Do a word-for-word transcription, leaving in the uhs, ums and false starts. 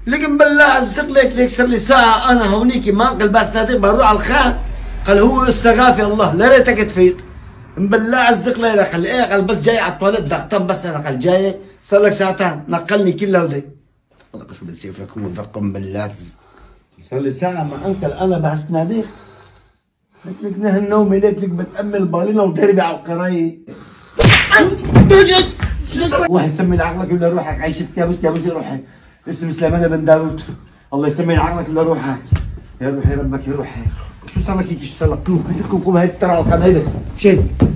لك بالله الزقلك لك صار لي ساعة أنا هونيك ما قال بس نادي بروح على الخان قال هو استغاثي الله لا ريتك تفيق بالله الزقلة لك قال إيه قال بس جاي على الطواليت ضغطان بس أنا قال جاي صار لك ساعتين نقلني كلها ودي والله شو بدي لك هو دقم بالله صار لي ساعة ما أنكل أنا بس ناديك لك لك نه النوم لك لك بتأمل بالينا وتربي على القراية الله يسمي لعقلك ولا روحك عيشة كابوس كابوس روحي اسم سليمان بن داوود الله يسمي لعقلك ولا روحك يا روحي ربك يا روحي شو صار لك هيك شو صار لك قوم هيك قوم هيك ترى القناة هيدا شيل